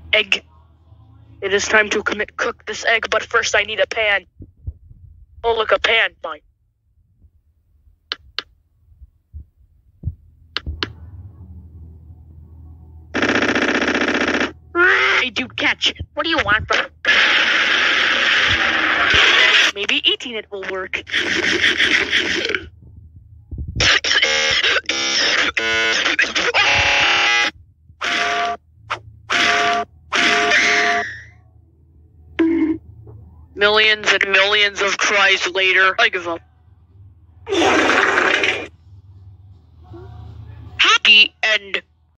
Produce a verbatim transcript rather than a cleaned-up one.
Egg. It is time to commit cook this egg, but first I need a pan. Oh, look, a pan. Fine. Hey, dude, catch. What do you want from it? Maybe eating it will work. Millions and millions of tries later, I give up. Happy end.